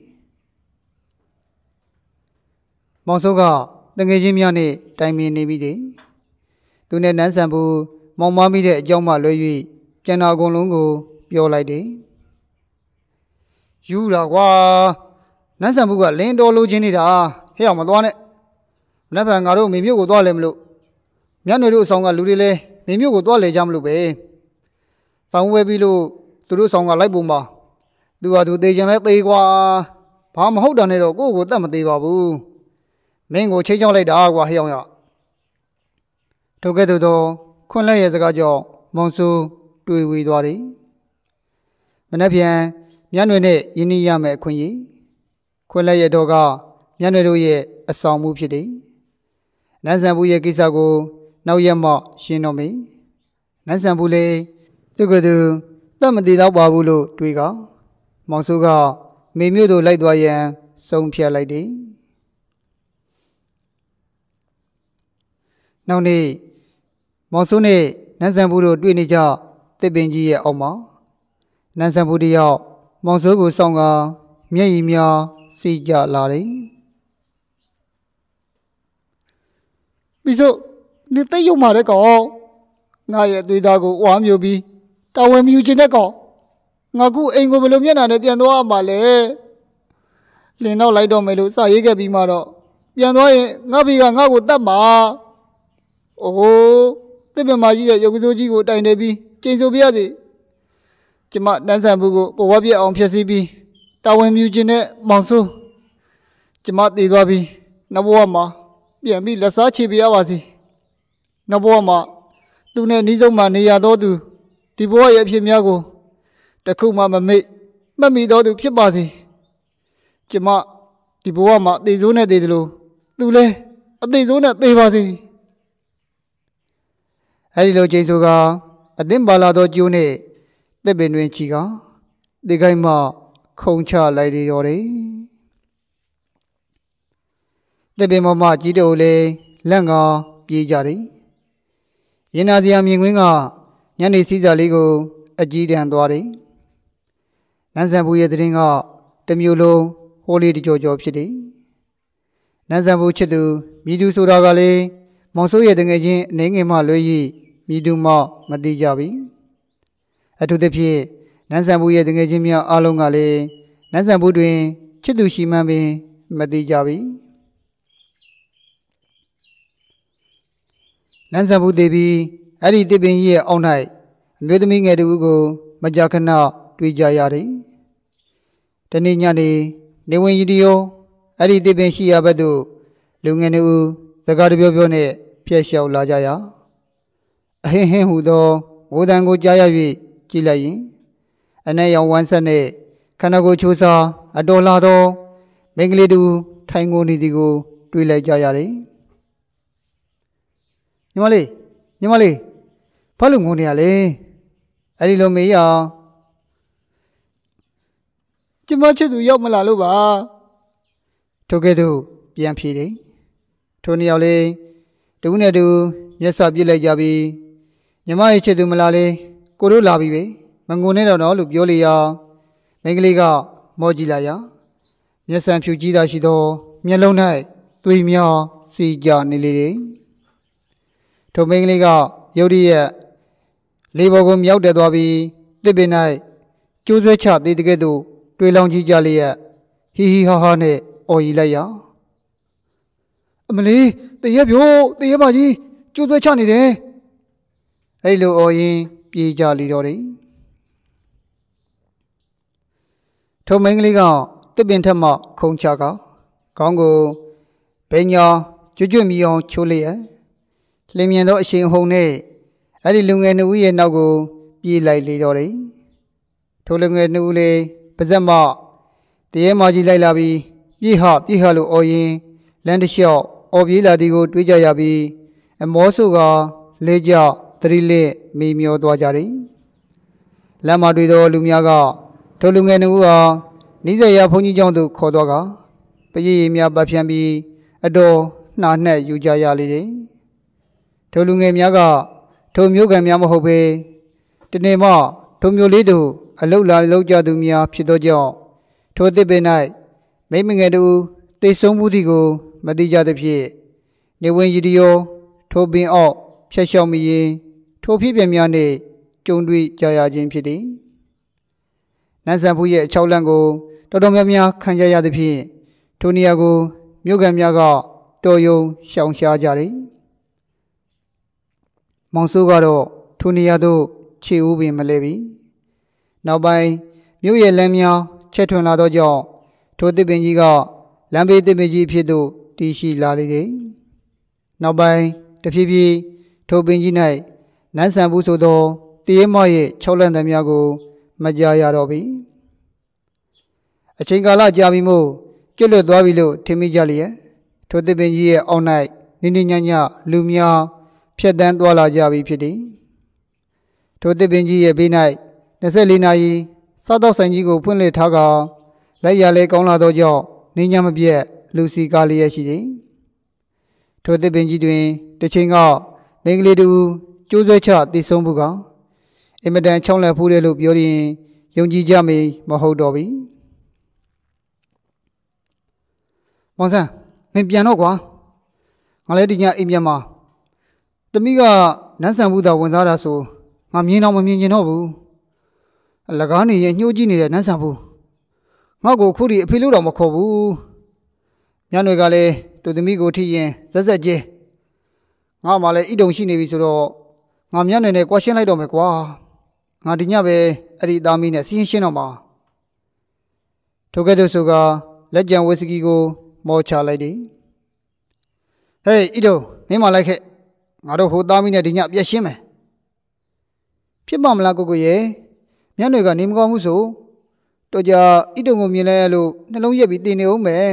မောင်စိုးကတငယ်ချင်းများနဲ့တိုင်ပင်နေမိတယ်သူနဲ့နန်းဆန်ဖူးမောင်မမိတဲ့အကြောင်းမှလွဲ၍ကျန်တာအကုန်လုံးကိုပြောလိုက်တယ်ယူတာကွာနန်းဆန်ဖူးကလင်းတော်လိုချင်နေတာဟဲ့အောင်မသွားနဲ့မနေ့ကငါတို့မိမျိုးကိုသွားလဲမလို့မြတ်နွယ်တို့အဆောင်ကလူတွေလဲမိမျိုးကိုသွားလဲကြမလို့ပဲဆောင်းဝဲပြီးလို့သူတို့ဆောင်ကလိုက်ပုံပါသူကသူသေးချင်လဲသေးကွာဘာမဟုတ်တာနဲ့တော့ကိုယ့်ကိုတတ်မသေးပါဘူးမင်းကိုချိန်ချောင်းလိုက်တာကွာဟဲ့အောင်ရထိုကဲ့သို့သောခွန်းလက်ရဲ့စကားကြောင့်မောင်စိုးတွေ့ဝေသွားတယ်မနေ့ပြန်မြတ်နွယ်နဲ့ယင်းနီးရမယ်အခွင့်အရေးခွန်းလက်ရဲ့တော့ကမြတ်နွယ်တို့ရဲ့အဆောင်မှုဖြစ်တယ်နန်းဆန်ဖူးရဲ့ကိစ္စကိုနောက်ရက်မှရှင်းတော့မယ်နန်းဆန်ဖူးလေးသူကသူတတ်မသေးတော့ပါဘူးလို့တွေးကမောင်စိုးကမေမျိုးတို့လိုက်သွားရန်ဆုံးဖြတ်လိုက်တယ်နောက်နေ့မောင်စိုးနဲ့နန်းဆန်ဖူးတို့တွေ့နေကြတစ်ပင်ကြီးရဲ့အောက်မှာနန်းဆန်ဖူးတယောက်မောင်စိုးကိုစောင့်ကမျက်ရည်များစီးကြလာတယ်ပြီးဆိုနေသိရုံမာတဲ့ကောင်ငါရဲ့အသွေးသားကိုဝါမျိုးပြီးတာဝန်မယူချင်တဲ့ကောင်ငါကူအိမ်ကိုဘယ်လိုမျက်နှာနဲ့ပြန်သွားမှာလဲလင်းတော့လိုက်တော့မယ်လို့စရေးခဲ့ပြီးမှတော့ပြန်သွားရင်ငါဖေကငါ့ကိုတတ်မှာအိုးတစ်ပင်မကြီးရဲ့ရုပ်ကစိုးကြီးကိုတိုင်နေပြီးကျိန်ဆိုပြရစီကျမနန်းဆန်ဖူးကိုဘဝပြည့်အောင်ဖျက်ဆီးပြီးတာဝန်မယူချင်တဲ့မောင်စိုးကျမတည်သွားပြီးနောက်ဘဝမှာပြန်ပြီးလက်စားချေပြရပါစီနောက်ဘဝမှာသူနဲ့နှီးဆုံးမှနေရတော့သူဒီဘဝရဲ့အဖြစ်များကိုတခုမှမမေ့မှတ်မိတော့သူဖြစ်ပါစေကျမဒီဘဝမှာအသေးစိုးနဲ့သေးတယ်လို့သူလဲအသေးစိုးနဲ့သေးပါစေအဲဒီလိုချိန်ဆိုကအသင်းပါလာသောကျိုးနဲ့တစ်ပင်တွင်ချီကဒီကိုင်းမှခုံချလိုက်ရတော့တယ်တစ်ပင်ပေါ်မှာကြီးတို့လေလက်ငါပြေးကြတယ်ရင်နာစရာမြင်ကွင်းကညနေစည်းစာလေးကိုအကြီးတန်းသွားတယ်နန်းဆန်ဖူးရဲ့တရင်ကတမျိုးလုံးဟိုးလေးတကြောကြောဖြစ်တယ်နန်းဆန်ဖူးချစ်သူမိသူဆိုတာကလည်းမောင်စိုးရဲ့တငယ်ချင်းအနေငယ်မှလွဲ၍မိသူမှမသိကြပြီအထူးသဖြင့်နန်းဆန်ဖူးရဲ့တငယ်ချင်းများအားလုံးကလည်းနန်းဆန်ဖူးတွင်ချစ်သူရှိမှန်းပင်မသိကြပြီနန်းဆန်ဘူးသေးပြီးအဲ့ဒီတစ်ပင်ကြီးရဲ့အောက်၌အမျိုးသမီးငယ်တူကိုမကြာခဏတွေ့ကြရတယ်။တနေ့ညနေနေဝင်ရီဒီယိုအဲ့ဒီတစ်ပင်ရှိရာဘက်သို့လူငယ်နှုတ်စကားတပြောပြောနဲ့ဖျက်လျှောက်လာကြရာအဟင်းဟင်းဟူသောဝိုးတန်ကိုကြားရ၍ကြည့်လိုက်ရင်အနက်ရောင်ဝမ်းဆက်နဲ့ခန္ဓာကိုယ်ချိုးစားအတော်လာသောမိန်းကလေးတူထိုင်ငိုနေသည်ကိုတွေ့လိုက်ကြရတယ်။ညီမလေးညီမလေးဘာလို့ငိုနေရလဲအဲ့ဒီလိုမေးရကျမချစ်သူရောက်မလာလို့ပါထိုကဲ့သို့ပြန်ဖြေတယ်ထိုနှစ်ယောက်လေးတူနဲ့တူမျက်စာပြစ်လိုက်ကြပြီးညီမရဲ့ချစ်သူမလာလေကိုတို့လာပြီပဲမငိုနဲ့တော့တော့လို့ပြောလေရာမိန်းကလေးကမောကြည့်လိုက်ရာမျက်စံဖြူကြီးသာရှိသောမျက်လုံး၌သွေးများစီကြနေလေတယ်ထိုမိန်းကလေးကရုတ်တရက်လေးဘော်ကိုမြောက်တက်သွားပြီးတစ်ပင်၌ကျိုးဆွဲချသေးတဲ့ကဲ့သို့တွေးလောင်ကြည့်ကြလျက်ဟီဟီဟာဟာနဲ့အော်ရီလိုက်ရာအမလေးတရက်ပြိုးတရက်ပါကြီးကျိုးဆွဲချနေတယ်အဲ့လိုအော်ရင်ပြေးကြလီတော့တယ်ထိုမိန်းကလေးကတစ်ပင်ထက်မှခုံချကခေါင်းကိုဘိညာကျွတ်ကျွတ်မြည်အောင်ချိုးလျက်လင်းမြင်သောအရှိန်ဟုန်နဲ့အဲ့ဒီလူငယ်နှစ်ဦးရဲ့နောက်ကိုပြေးလိုက်လေတော့တယ်ထိုလူငယ်နှစ်ဦးလေးပါဇက်မတရေမကြီးလိုက်လာပြီးပြေးဟပြေးဟလို့အော်ရင်လမ်းတစ်လျှောက်အော်ပြေးလာသည်ကိုတွေးကြရပြီးအမောဆုကလေးကြသတိလစ်မိမျောသွားကြတယ်လမ်းမှာတွေ့သောလူများကထိုလူငယ်နှစ်ဦးဟာနိစ္စရာဘုန်းကြီးကျောင်းသို့ခေါ်သွားကပရိယေများပတ်ဖြန်းပြီးအတော်နှာနှက်ယူကြရလေတယ်ထိုလူငယ်များကထိုမျိုးကံများမဟုတ်ပေတနေ့မှထိုမျိုးလေးတို့အလုလာလောက်ကြသူများဖြစ်သောကြောင့်ထိုတစ်ပင်၌မိမငယ်တို့တိတ်ဆုံးမှုသည်ကိုမသိကြသဖြင့်နေဝင်ရီဒီယိုထိုပင်အောက်ဖြတ်လျှောက်မိရင်ထိုဖြစ်ပြများနှင့်ကြုံတွေ့ကြရခြင်းဖြစ်သည်နန်းဆန်ဖူးရဲ့အချောက်လန့်ကိုတော်တော်များများခံကြရသဖြင့်ထိုနေရာကိုမြို့ကန်များကတော်ယုံရှောင်ရှားကြတယ်မောင်စိုးကတော့ထိုနေရာသို့ခြေဦးပင်မလဲပြီနောက်ပိုင်းမြို့ရဲ့လမ်းများချက်ထွင်လာသောကြောင့်ထိုတစ်ပင်ကြီးကလမ်းဘေးတစ်ပင်ကြီးဖြစ်သို့တည်ရှိလာလေတယ်နောက်ပိုင်းတဖြည်းဖြည်းထိုပင်ကြီး၌နန်းဆန်ဘူးဆိုသောတရေမရဲ့ချောက်လန့်သမျှကိုမကြားရတော့ပြီအချိန်ကာလကြာပြီမို့ကျွတ်လွတ်သွားပြီလို့ထင်မိကြလျက်ထိုတစ်ပင်ကြီးရဲ့အောက်၌နိနိညညလူများဖြတ်တန်းသွားလာကြပြီဖြစ်သည်ထိုတစ်ပင်ကြီးရဲ့ဘေး၌နှစ်ဆယ့်လေးနာရီစားတော့ဆိုင်ကြီးကိုဖွင့်လှစ်ထားကလက်ရလဲကောင်းလာသောကြောင့်နေညမပြတ်လူစီကားလျက်ရှိသည်ထိုတစ်ပင်ကြီးတွင်တစ်ချိန်ကမိန်းကလေးတူကျိုးဆွဲချတည်ဆုံးမှုကအင်မတန်ချောင်းလက်ဖူးတယ်လို့ပြောရင်ယုံကြည်ကြမေမဟုတ်တော့ပြီမောင်ဆန်းမင်းပြန်တော့ကွာငါလည်းဒီညအိမ်ပြန်မှာသမီးကနန်းဆန်ဘူးသာဝင်စားတာဆိုငါမြင်တော့မမြင်ကျင်တော့ဘူးအလကားနေရဲ့ညှိုးကြည့်နေတဲ့နန်းဆန်ဘူးငါ့ကိုခုထိအဖေလို့တော့မခေါ်ဘူးညနေကလည်းသူသမီးကိုထိရင်ဇက်ဇက်ကျဲငါမှလည်းဣတုံရှိနေပြီဆိုတော့ငါမျက်နှာနဲ့ကွာရှင်းလိုက်တော့မယ်ကွာငါဒီညပဲအဲ့ဒီသားမီးနဲ့စီးရင်ရှင်းတော့မှာထိုကဲ့သို့ဆိုကလက်ကြံဝီစကီကိုမောချလိုက်တယ်ဟေးဣတုံမင်းမလိုက်ခဲ့ငါတို့ဟိုသားမီးနဲ့ဒီညပြည့်ရှင်းမယ်ဖြစ်ပါမလားကိုကိုရဲ့မျက်နှာကနေမကောင်းဘူးဆိုတော့ကြာဣတုံကိုမြင်လိုက်ရလို့နှလုံးရက်ပြီးတင်နေအောင်မယ်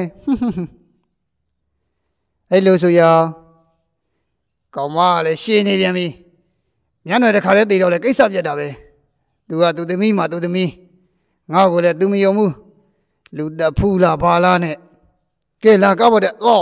အဲ့လိုဆိုရာကောင်မလည်းရှင်းနေပြန်ပြီညနေတစ်ခါလဲတည်တော့လေကိစ္စပြတ်တာပဲသူကသူသမီးမှသူသမီးငါ့ကိုလည်းသူမယုံဘူးလူသက်ဖူးလားဘာလားနဲ့ကဲလာကောက်ပါတဲ့ဩ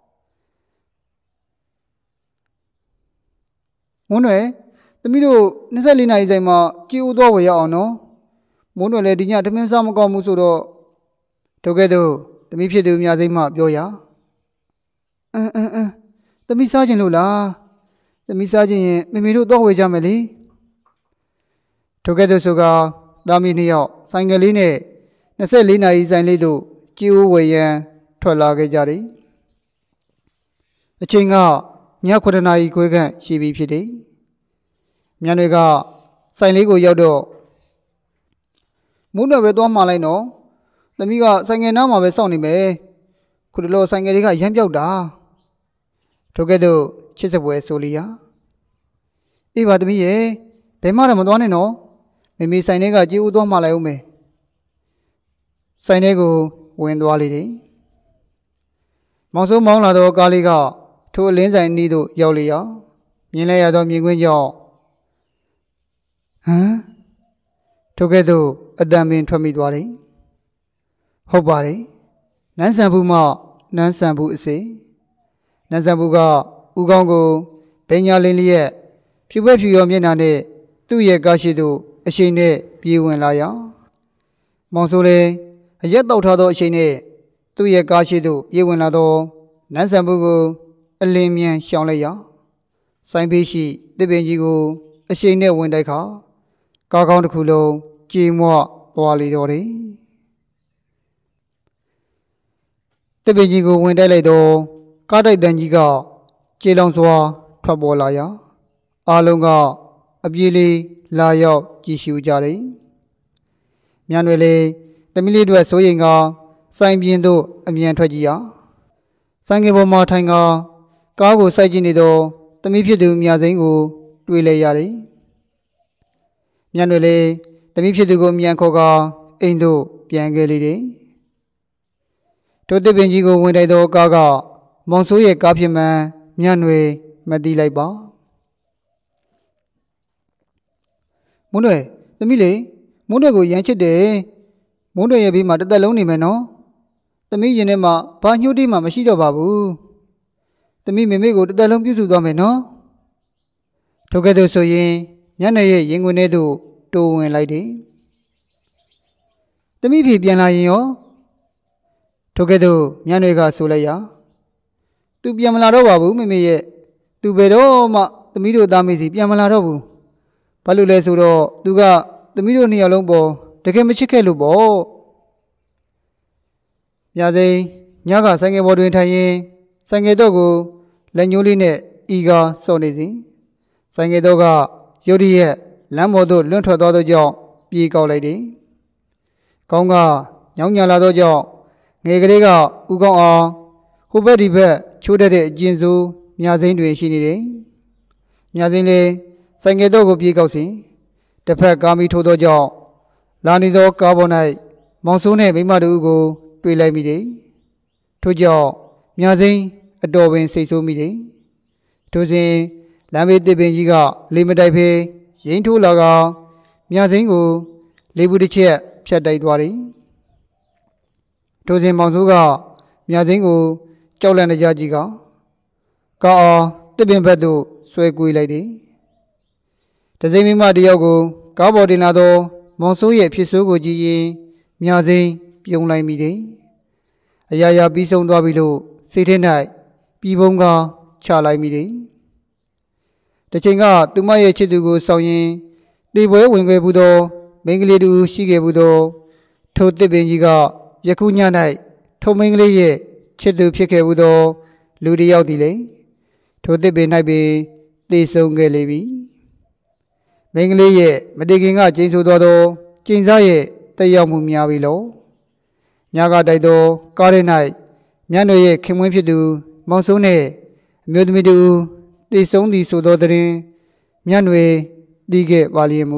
မုန်းွယ်သမီးတို့နှစ်ဆယ့်လေးနာရီဆိုင်မှာကြည်ဦးသွားဝယ်ရအောင်နော်မုန်းွယ်လည်းဒီညတမင်းစားမကောင်းဘူးဆိုတော့တို့ကဲ့သို့သမီးဖြစ်သူများစိမ့်မှပြောရအင်းအင်းအင်းသမီးစားခြင်းလို့လားသမီးစားခြင်းရင်မေမေတို့တော့ဝေကြမယ်လေထိုကဲ့သို့ဆိုကသားမီးနှစ်ယောက်ဆိုင်ကလေးနဲ့နှစ်ဆယ့်လေးနာရီဆိုင်လေးတို့ကြည်ဦးဝေရန်ထွက်လာခဲ့ကြသည်အချိန်ကညခုနှစ်နာရီခွဲခန့်ရှိပြီဖြစ်တယ်မြတ်တွေကဆိုင်လေးကိုရောက်တော့မုန်းတော်ပဲသွားမှာလိုက်နော်သမီးကဆိုင်ငယ်နားမှာပဲစောင့်နေမယ်ခုတလောဆိုင်ငယ်တွေကရမ်းပြောက်တာထို့ကဲ့သို့ချစ်စပွဲဆိုလီယာအေးပါသမီးရဲ့ဘယ်မှတော့မသွားနဲ့နော်မိမိဆိုင်ထဲကကြေးဦးသွားမှာလိုက်ဦးမယ်ဆိုင်ထဲကိုဝင်သွားလေတယ်မောင်စိုးမောင်းလာတော့ကားလေးကထိုအလင်းဆိုင်နီးသို့ရောက်လေရာမြင်လိုက်ရတော့မြင်ကွင်းကြောင့်ဟမ်ထိုကဲ့သို့အတန်ပင်ထွက်မိသွားတယ်ဟုတ်ပါတယ်နန်းဆန်ဘူးမှနန်းဆန်ဘူးအစေနန်းဆန်ဘူးကဦးကောင်းကိုဘိညာလင်းလျက်ဖြူဘက်ဖြူရောမျက်နှာနဲ့သူ့ရဲ့ကားရှိသို့အရှိန်နဲ့ပြေးဝင်လာရာမောင်စိုးလည်းအရက်တောက်ထားသောအရှိန်နဲ့သူ့ရဲ့ကားရှိသို့ပြေးဝင်လာသောနန်းဆန်ဘူးကိုအလင်းမြန်ရှောင်လိုက်ရာဆိုင်ဘေးရှိတစ်ပင်ကြီးကိုအရှိန်နဲ့ဝင်တိုက်ခါကားကောင်းတစ်ခုလုံးကြေမွသွားလေတော့တယ်တစ်ပင်ကြီးကိုဝင်တိုက်လိုက်တော့ကားတိုက်တန်းကြီးကကြေလောင်စွာထွက်ပေါ်လာရာအားလုံးကအပြေးလေးလာရောက်ကြည့်ရှုကြတယ်မြန်တွေလေသမီးလေးတို့စိုးရင်ကဆိုင်ပြင်းတို့အမြန်ထွက်ကြည့်ရာဆိုင်ကပေါ်မှာထိုင်ကကားကိုစိုက်ကြည့်နေတော့သမီးဖြစ်သူမြစိန်ကိုတွေ့လဲရတယ်မြန်တွေလေသမီးဖြစ်သူကိုမြန်ခေါ်ကအိမ်တို့ပြန်ခဲ့လေတယ်တို့တစ်ပင်ကြီးကိုဝင်တိုက်တော့ကားကမောင်စိုးရဲ့ကားဖြစ်မှန်မြန်တွေမသိလိုက်ပါမုန်းတွေသမီးလေမုန်းတွေကိုရမ်းချစ်တယ်မုန်းတွေရဲ့ဘေးမှာတစ်သက်လုံးနေမယ်နော်သမီးရင်ထဲမှာဘာညှို့တိမှမရှိတော့ပါဘူးသမီးမေမေကိုတစ်သက်လုံးပြုစုသွားမယ်နော်ထို့ကဲ့သို့ဆိုရင်မျက်နှာရဲ့ရင်ခွင်ထဲသို့တိုးဝင်လိုက်တယ်သမီးဖေပြန်လာရင်ရောထို့ကဲ့သို့မျက်နှာကဆိုလိုက်ရာသူပြန်မလာတော့ပါဘူးမေမေရဲ့သူဘယ်တော့မှသမီးတို့သားမေစီပြန်မလာတော့ဘူးဘာလို့လဲဆိုတော့သူကသမီးတို့နှစ်ယောက်လုံးပေါ်တကယ်မချစ်ခဲ့လို့ပေါ့မြစိန်ညကဆိုင်ငယ်ပေါ်တွင်ထိုင်ရင်ဆိုင်ငယ်တော့ကိုလက်ညှိုးလေးနဲ့ဤကားစော့နေစဉ်ဆိုင်ငယ်တော့ကရုတ်တရက်လမ်းပေါ်သို့လွင့်ထွက်သွားသောကြောင့်ပြေးကောက်လိုက်တယ်။ကောင်းကညောင်းညာလာသောကြောင့်ငယ်ကလေးကဥကောင်းအောင်ဟိုဘက်ဒီဘက်ချိုးတတ်တဲ့အကျဉ်စိုးမြစိန်တွင်ရှိနေတယ်။မြစိန်လည်းဆိုင်ငယ်တော့ကိုပြေးကောက်စဉ်တစ်ဖက်ကားမီထိုးသောကြောင့်လာနေသောကားပေါ်၌မောင်စိုးနှင့်မိမတို့ကိုတွေ့လိုက်မိတယ်။ထို့ကြောင့်မြစိန်အတော်ပင်စိတ်ဆိုးမိတယ်။ထိုစဉ်လမ်းဘေးတစ်ပင်ကြီးကလေမတိုက်ဖေးရင်ထိုးလာကမြစိန်ကိုလေဘူးတစ်ချက်ဖြတ်တိုက်သွားတယ်။ထိုစဉ်မောင်စိုးကမြစိန်ကိုကြောက်လန့်နေကြကြီးကကားအောင်တစ်ပင်ဘက်သို့ဆွဲကွေးလိုက်တယ်။တစိမ့်မိမတယောက်ကိုကားပေါ်တင်လာသောမောင်စိုးရဲ့ဖြစ်ဆိုးကိုကြည့်ရင်မြစိန်ပြုံးလိုက်မိတယ်။အရာရာပြီးဆုံးသွားပြီလို့စိတ်ထဲ၌ပြီးပုံးကချလိုက်မိတယ်။တစ်ချိန်ကသူမရဲ့ချစ်သူကိုဆောင်ရင်တေပွဲဝင်ခဲ့ဘူးသောမိန်းကလေးတူရှိခဲ့ဘူးသောထိုတစ်ပင်ကြီးကယခုည၌ထိုမိန်းကလေးရဲ့ချစ်သူဖြစ်ခဲ့ဘူးသောလူတစ်ယောက်သည်လေထိုတစ်ပင်၌ပင်သေဆုံးခဲ့လေပြီ။မိန်းကလေးရဲ့မတည်ခင်ကကျိန်ဆိုသွားသောကျိန်စားရဲ့တက်ရောက်မှုများပြီလို့ညကတိုက်သောကားထဲ၌မြတ်တို့ရဲ့ခင်မွင်းဖြစ်သူမောင်စိုးနှင့်အမျိုးသမီးတူတည်ဆုံးသည်ဆိုသောတွင်မြတ်တွေတည်ခဲ့ပါလျက်မူ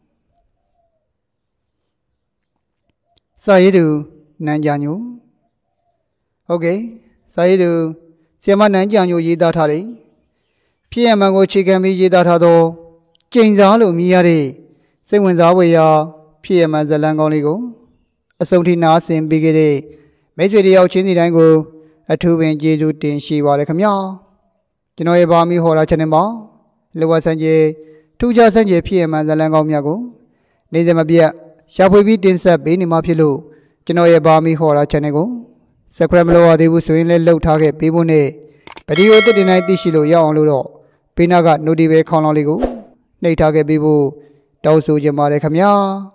စာရေးသူနန်းကြညိုဟုတ်ကဲ့စာရေးသူဆီယမနန်းကြညိုရေးသားထားတယ်ဖြစ်ရမှန်ကိုခြေခံပြီးရေးသားထားသောကျိန်စားလို့မြည်ရတဲ့စိတ်ဝင်စားဖွယ်ရာဖြစ်ရမှန်ဇလံကောင်းလေးကိုအဆုံးထိနားဆင်ပေးခဲ့တဲ့မိတ်ဆွေတယောက်ချင်းစီတိုင်းကိုအထူးပင်ကျေးဇူးတင်ရှိပါရခင်ဗျာကျွန်တော်ရဲ့ဘာမီဟော်လာ channel မှာလောကဆန်းကျဲထူးခြားဆန်းကျဲဖြစ်ရမှန်ဇလံကောင်းများကိုနေ့စဉ်မပြတ်ရှာဖွေပြီးတင်ဆက်ပေးနေမှာဖြစ်လို့ကျွန်တော်ရဲ့ဘာမီဟော်လာ channel ကို subscribe မလုပ်ရသေးဘူးဆိုရင်လည်းလုပ်ထားခဲ့ပေးဖို့နဲ့ဗီဒီယိုတစ်တင်တိုင်းသိရှိလို့ရအောင်လို့တော့ပေးနာက notification ခေါင်းလောင်းလေးကိုနှိပ်ထားခဲ့ပေးဖို့တောင်းဆိုချင်ပါတယ်ခင်ဗျာ